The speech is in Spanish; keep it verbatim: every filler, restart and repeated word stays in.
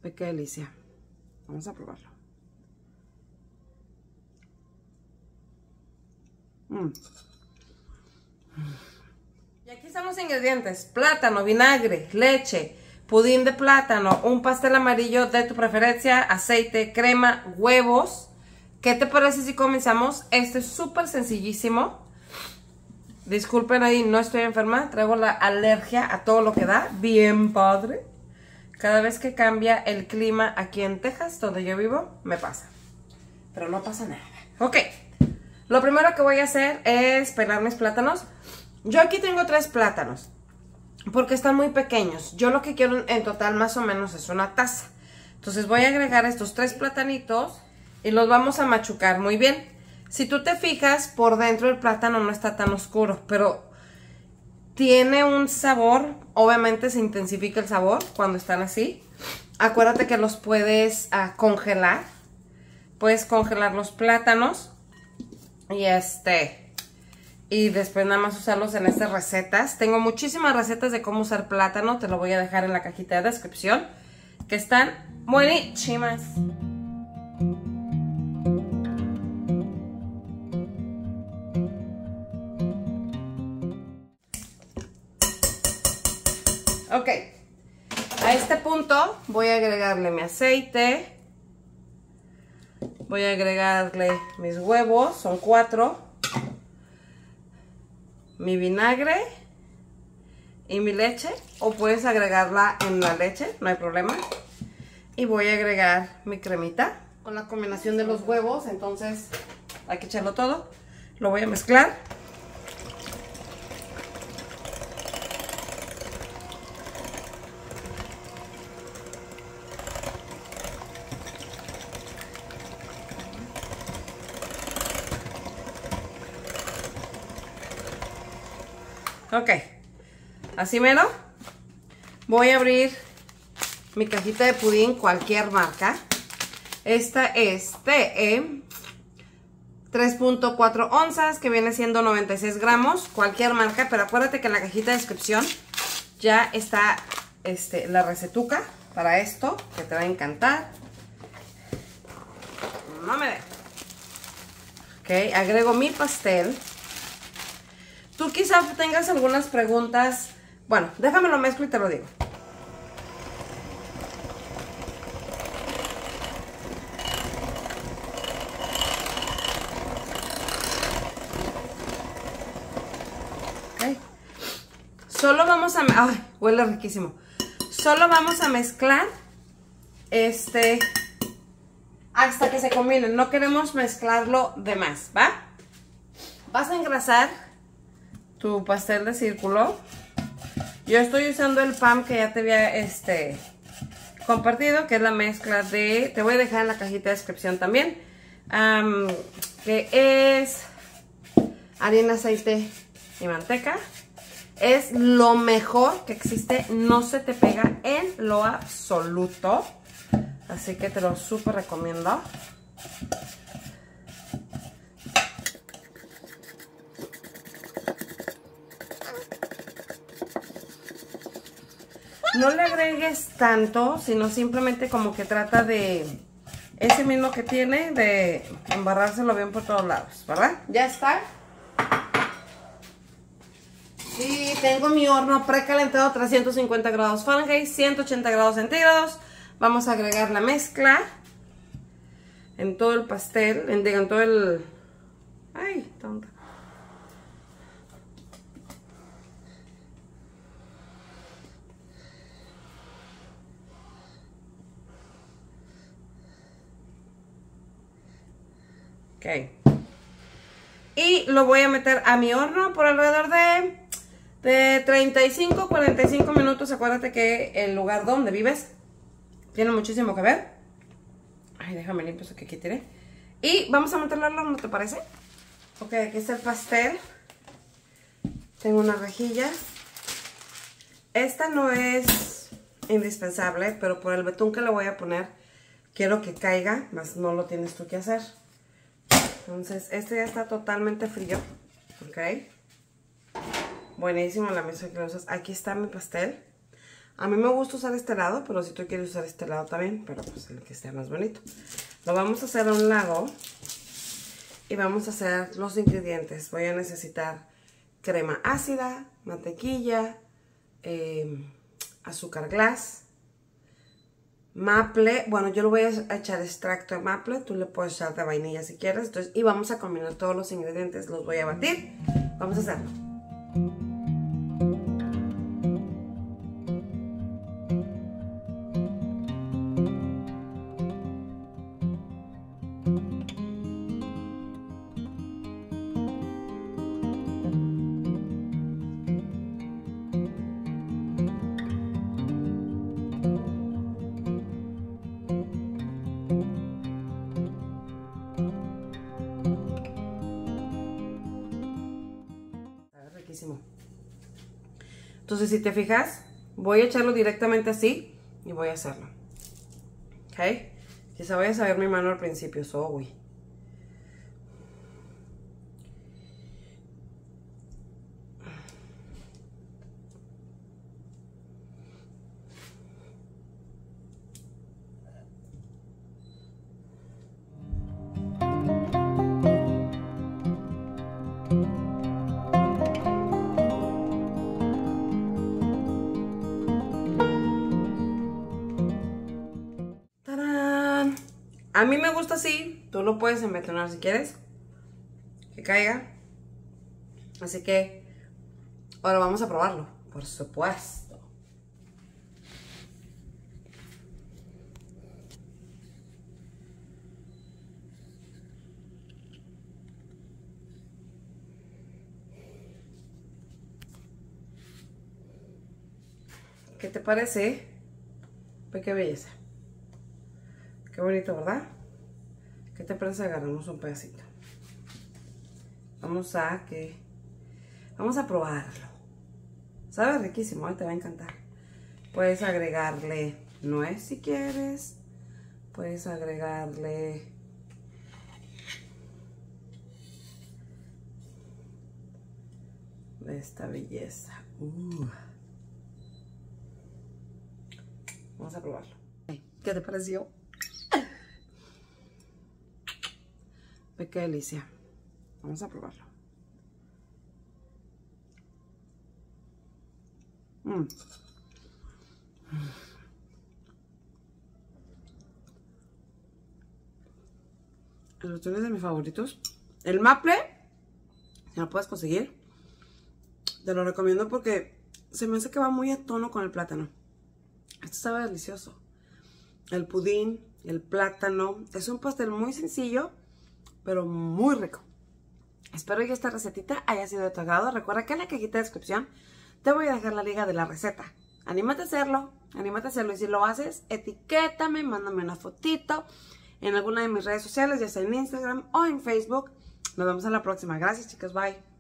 Ay, qué delicia. Vamos a probarlo. Mm. Y aquí están los ingredientes: plátano, vinagre, leche, pudín de plátano, un pastel amarillo de tu preferencia, aceite, crema, huevos. ¿Qué te parece si comenzamos? Esto es súper sencillísimo. Disculpen ahí, no estoy enferma, traigo la alergia a todo lo que da. Bien padre. Cada vez que cambia el clima aquí en Texas, donde yo vivo, me pasa. Pero no pasa nada. Ok. Lo primero que voy a hacer es pelar mis plátanos. Yo aquí tengo tres plátanos, porque están muy pequeños. Yo lo que quiero en total más o menos es una taza. Entonces voy a agregar estos tres platanitos y los vamos a machucar muy bien. Si tú te fijas, por dentro el plátano no está tan oscuro, pero tiene un sabor. Obviamente se intensifica el sabor cuando están así. Acuérdate que los puedes uh, congelar. Puedes congelar los plátanos. Y este... Y después nada más usarlos en estas recetas. Tengo muchísimas recetas de cómo usar plátano. Te lo voy a dejar en la cajita de descripción, que están buenísimas. Ok, a este punto voy a agregarle mi aceite, voy a agregarle mis huevos, son cuatro, mi vinagre y mi leche, o puedes agregarla en la leche, no hay problema. Y voy a agregar mi cremita con la combinación de los huevos, entonces hay que echarlo todo, lo voy a mezclar. Ok, así mero. Voy a abrir mi cajita de pudín, cualquier marca. Esta es de tres punto cuatro onzas, que viene siendo noventa y seis gramos, cualquier marca, pero acuérdate que en la cajita de descripción ya está este, la recetuca para esto, que te va a encantar. No me de. Ok, agrego mi pastel. Tú quizás tengas algunas preguntas. Bueno, déjame lo mezclo y te lo digo. Okay. Solo vamos a... ¡Ay! Huele riquísimo. Solo vamos a mezclar este hasta que se combinen. No queremos mezclarlo de más, ¿va? Vas a engrasar tu pastel de círculo. Yo estoy usando el pan que ya te había este, compartido, que es la mezcla de... Te voy a dejar en la cajita de descripción también. Um, que es harina, aceite y manteca. Es lo mejor que existe. No se te pega en lo absoluto. Así que te lo súper recomiendo. No le agregues tanto, sino simplemente como que trata de ese mismo que tiene, de embarrárselo bien por todos lados, ¿verdad? Ya está. Y tengo mi horno precalentado a trescientos cincuenta grados Fahrenheit, ciento ochenta grados centígrados. Vamos a agregar la mezcla en todo el pastel, en, en todo el... ¡Ay, tonta! Ok. Y lo voy a meter a mi horno por alrededor de, de treinta y cinco a cuarenta y cinco minutos. Acuérdate que el lugar donde vives tiene muchísimo que ver. Ay, déjame limpiar eso que aquí tiré. Y vamos a meterlo al horno, ¿te parece? Ok, aquí está el pastel. Tengo una rejilla. Esta no es indispensable, pero por el betún que le voy a poner, quiero que caiga, más no lo tienes tú que hacer. Entonces, este ya está totalmente frío. Ok. Buenísimo la mezcla que lo usas. Aquí está mi pastel. A mí me gusta usar este lado, pero si tú quieres usar este lado también, pero pues el que esté más bonito. Lo vamos a hacer a un lado y vamos a hacer los ingredientes. Voy a necesitar crema ácida, mantequilla, eh, azúcar glass, maple. Bueno, yo le voy a echar extracto de maple, tú le puedes echar de vainilla si quieres. Entonces, y vamos a combinar todos los ingredientes, los voy a batir. Vamos a hacerlo. Entonces, si te fijas, voy a echarlo directamente así y voy a hacerlo. ¿Ok? Quizá vayas a ver mi mano al principio, so, uy. A mí me gusta así, tú lo puedes embetonar si quieres, que caiga. Así que ahora vamos a probarlo, por supuesto. ¿Qué te parece? Pues qué belleza. Qué bonito, ¿verdad? ¿Qué te parece? Agarramos un pedacito. Vamos a que... Vamos a probarlo. Sabe riquísimo, ¿eh? Te va a encantar. Puedes agregarle nuez si quieres. Puedes agregarle... esta belleza. Uh. Vamos a probarlo. ¿Qué te pareció? Qué delicia. Vamos a probarlo. Mm. El otro es de mis favoritos. El maple, si lo puedes conseguir, te lo recomiendo porque se me hace que va muy a tono con el plátano. Esto sabe delicioso. El pudín, el plátano. Es un pastel muy sencillo, pero muy rico. Espero que esta recetita haya sido de tu agrado. Recuerda que en la cajita de descripción te voy a dejar la liga de la receta. Anímate a hacerlo, anímate a hacerlo. Y si lo haces, etiquétame, mándame una fotito en alguna de mis redes sociales, ya sea en Instagram o en Facebook. Nos vemos en la próxima. Gracias, chicos. Bye.